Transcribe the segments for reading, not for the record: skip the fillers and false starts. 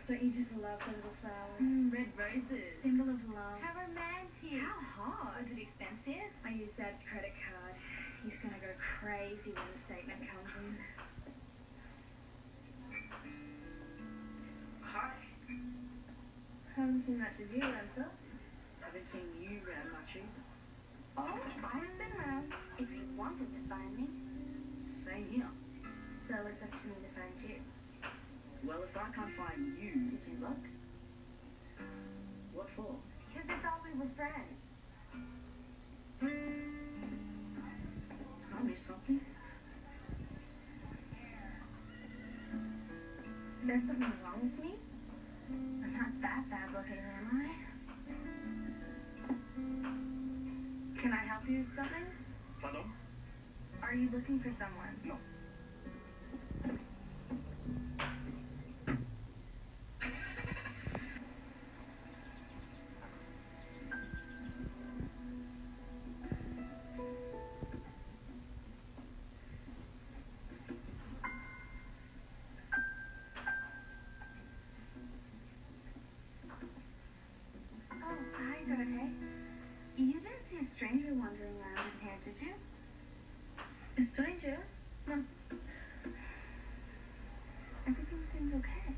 Don't you just love the little flowers? Red roses. Symbol of love. How romantic. How hot. Was it expensive? I used Dad's credit card. He's gonna go crazy when the statement comes in. Hi. Haven't seen much of you, Ansel. Haven't seen you around much either. Oh, I've been around. If you wanted to find me. Same here. So it's up to me to find you. Well, if I can't find you, Did you look? what for? Because I thought we were friends. I missed something. Is there something wrong with me? I'm not that bad looking, am I? Can I help you with something? Pardon? Are you looking for someone? No. Oh, hi, Dorothy. You didn't see a stranger wandering around in here, did you? A stranger? No. Everything seems okay.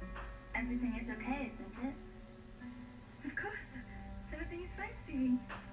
Everything is okay, isn't it? Of course. Everything is fine, Stevie.